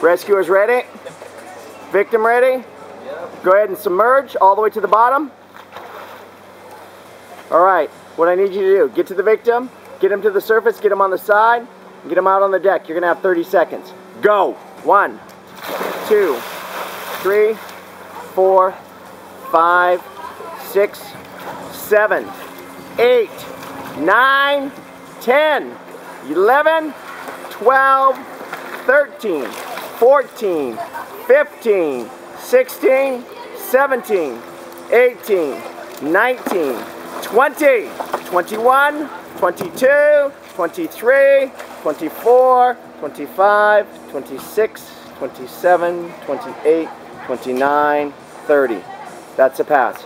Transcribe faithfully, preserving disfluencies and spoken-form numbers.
Rescuers ready? Victim ready? Yep. Go ahead and submerge all the way to the bottom. Alright, what I need you to do, get to the victim, get him to the surface, get him on the side, and get him out on the deck. You're going to have thirty seconds. Go! One, two, three, four, five, six, seven, eight, nine, ten, eleven, twelve, thirteen, fourteen, fifteen, sixteen, seventeen, eighteen, nineteen, twenty, twenty-one, twenty-two, twenty-three, twenty-four, twenty-five, twenty-six, twenty-seven, twenty-eight, twenty-nine, thirty. That's a pass.